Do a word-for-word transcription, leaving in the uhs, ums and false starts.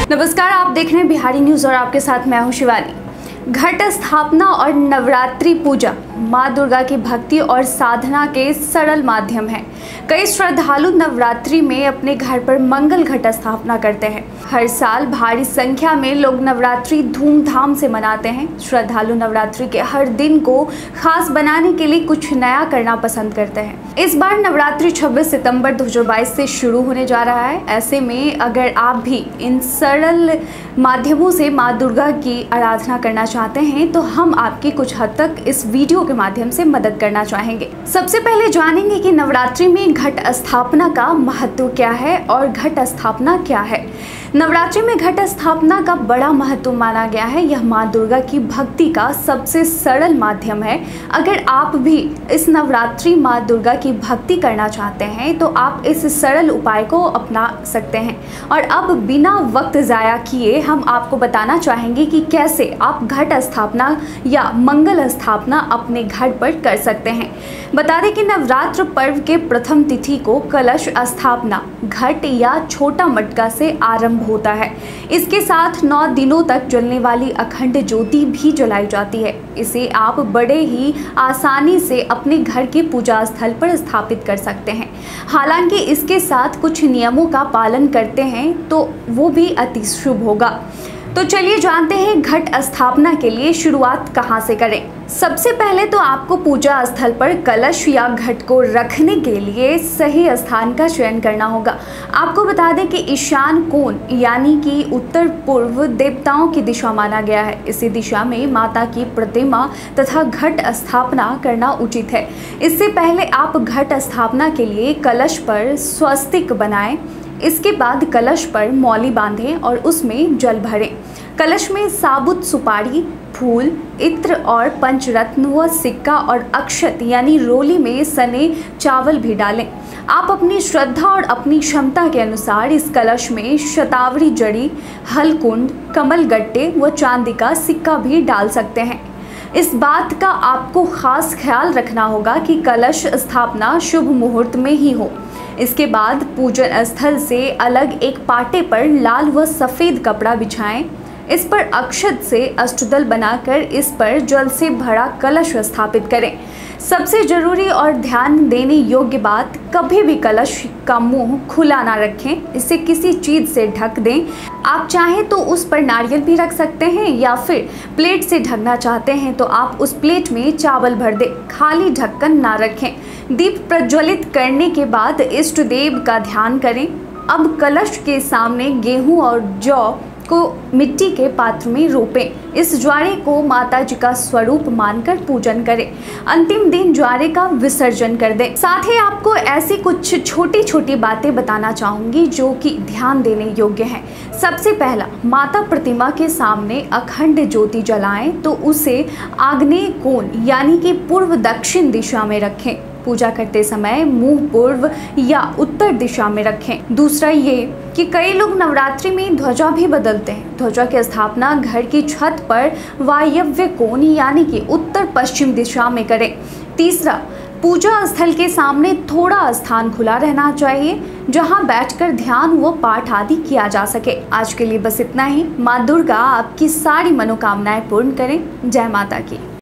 नमस्कार, आप देख रहे हैं बिहारी न्यूज़ और आपके साथ मैं हूं शिवानी। घट स्थापना और नवरात्रि पूजा माँ दुर्गा की भक्ति और साधना के सरल माध्यम है। कई श्रद्धालु नवरात्रि में अपने घर पर मंगल घट स्थापना करते हैं। हर साल भारी संख्या में लोग नवरात्रि धूमधाम से मनाते हैं। श्रद्धालु नवरात्रि के हर दिन को खास बनाने के लिए कुछ नया करना पसंद करते हैं। इस बार नवरात्रि छब्बीस सितंबर दो हज़ार बाईस से शुरू होने जा रहा है। ऐसे में अगर आप भी इन सरल माध्यमों से माँ दुर्गा की आराधना करना चाहते हैं तो हम आपकी कुछ हद तक इस वीडियो के माध्यम से मदद करना चाहेंगे। सबसे पहले जानेंगे कि नवरात्रि में घट स्थापना का महत्व क्या है और घट स्थापना क्या है। नवरात्रि में घट स्थापना का बड़ा महत्व माना गया है। यह माँ दुर्गा की भक्ति का सबसे सरल माध्यम है। अगर आप भी इस नवरात्रि माँ दुर्गा की भक्ति करना चाहते हैं तो आप इस सरल उपाय को अपना सकते हैं। और अब बिना वक्त ज़ाया किए हम आपको बताना चाहेंगे कि कैसे आप घट स्थापना या मंगल स्थापना अपने घर पर कर सकते हैं। बता दें कि नवरात्र पर्व के प्रथम तिथि को कलश स्थापना घट या छोटा मटका से आरंभ होता है। इसके साथ नौ दिनों तक जलने वाली अखंड ज्योति भी जलाई जाती है। इसे आप बड़े ही आसानी से अपने घर के पूजा स्थल पर स्थापित कर सकते हैं। हालांकि इसके साथ कुछ नियमों का पालन करते हैं तो वो भी अति शुभ होगा। तो चलिए जानते हैं घट स्थापना के लिए शुरुआत कहाँ से करें। सबसे पहले तो आपको पूजा स्थल पर कलश या घट को रखने के लिए सही स्थान का चयन करना होगा। आपको बता दें कि ईशान कोण यानी कि उत्तर पूर्व देवताओं की दिशा माना गया है। इसी दिशा में माता की प्रतिमा तथा घट स्थापना करना उचित है। इससे पहले आप घट स्थापना के लिए कलश पर स्वस्तिक बनाएं। इसके बाद कलश पर मौली बांधें और उसमें जल भरें। कलश में साबुत सुपारी, फूल, इत्र और पंचरत्न व सिक्का और अक्षत यानी रोली में सने चावल भी डालें। आप अपनी श्रद्धा और अपनी क्षमता के अनुसार इस कलश में शतावरी जड़ी, हलकुंड, कमल गट्टे व चांदी का सिक्का भी डाल सकते हैं। इस बात का आपको खास ख्याल रखना होगा कि कलश स्थापना शुभ मुहूर्त में ही हो। इसके बाद पूजन स्थल से अलग एक पाटे पर लाल व सफ़ेद कपड़ा बिछाएं। इस पर अक्षत से अष्टदल बनाकर इस पर जल से भरा कलश स्थापित करें। सबसे जरूरी और ध्यान देने योग्य बात, कभी भी कलश का मुंह खुला ना रखें। इसे किसी चीज़ से ढक दें। आप चाहें तो उस पर नारियल भी रख सकते हैं या फिर प्लेट से ढकना चाहते हैं तो आप उस प्लेट में चावल भर दें। खाली ढक्कन ना रखें। दीप प्रज्वलित करने के बाद इष्ट देव का ध्यान करें। अब कलश के सामने गेहूं और जौ को मिट्टी के पात्र में रोपें। इस ज्वारे को माता जी का स्वरूप मानकर पूजन करें। अंतिम दिन ज्वारे का विसर्जन कर दें। साथ ही आपको ऐसी कुछ छोटी छोटी बातें बताना चाहूँगी जो कि ध्यान देने योग्य हैं। सबसे पहला, माता प्रतिमा के सामने अखंड ज्योति जलाएं तो उसे आग्नेय कोण यानी कि पूर्व दक्षिण दिशा में रखें। पूजा करते समय मुंह पूर्व या उत्तर दिशा में रखें। दूसरा ये कि कई लोग नवरात्रि में ध्वजा भी बदलते हैं। ध्वजा की स्थापना घर की छत पर वायव्य कोण यानी कि उत्तर पश्चिम दिशा में करें। तीसरा, पूजा स्थल के सामने थोड़ा स्थान खुला रहना चाहिए जहां बैठकर ध्यान व पाठ आदि किया जा सके। आज के लिए बस इतना ही। माँ दुर्गा आपकी सारी मनोकामनाएं पूर्ण करें। जय माता की।